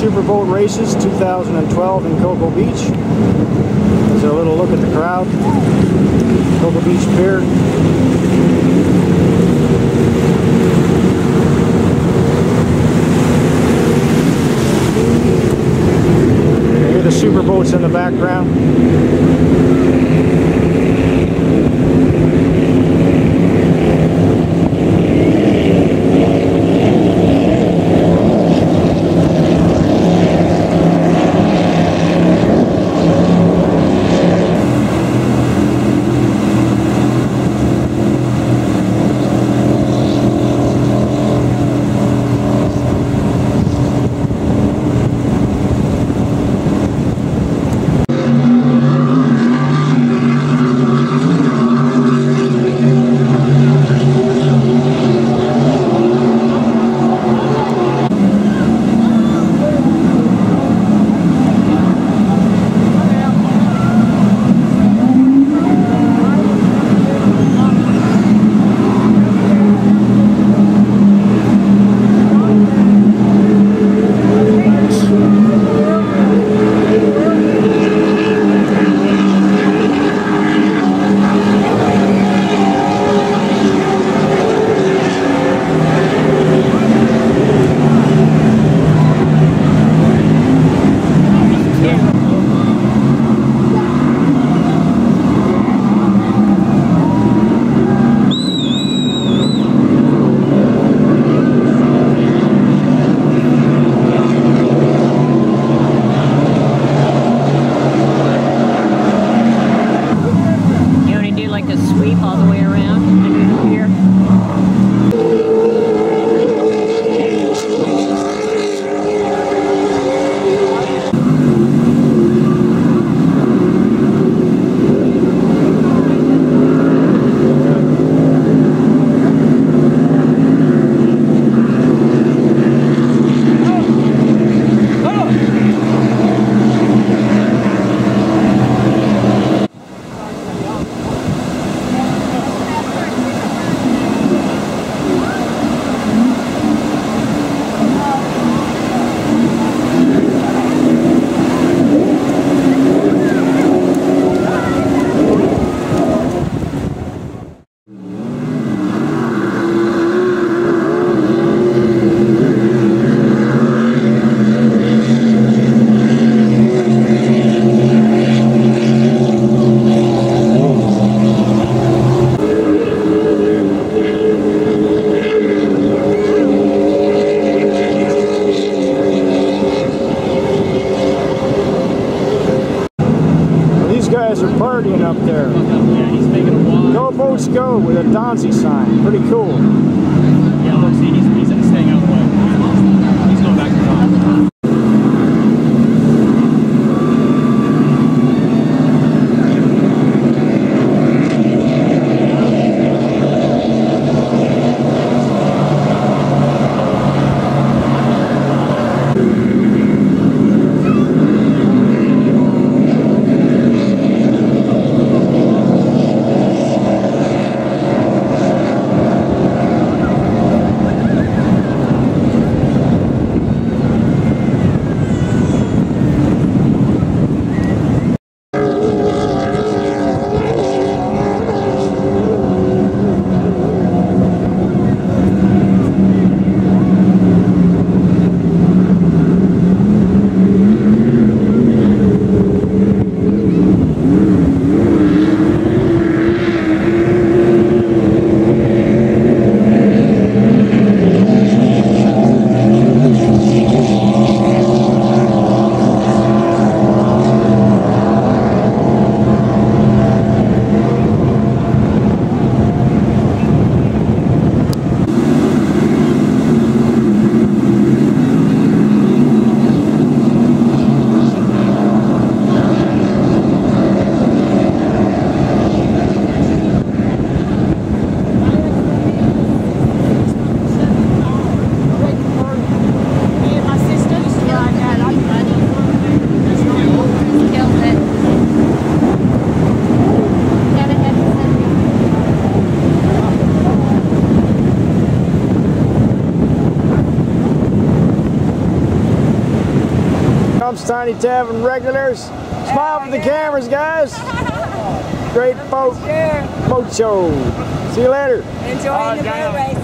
Superboat Races 2012 in Cocoa Beach. Here's a little look at the crowd. Cocoa Beach Pier. Here are the superboats in the background. Partying up there. Yeah, he's making a walk. Go boats go with a Donzi sign. Pretty cool. Yeah, look, see, he's staying out of the way. He's going back to the top. Trump's Tiny Tavern regulars. Smile for the cameras, guys. Great boat show. See you later. Enjoying the boat race.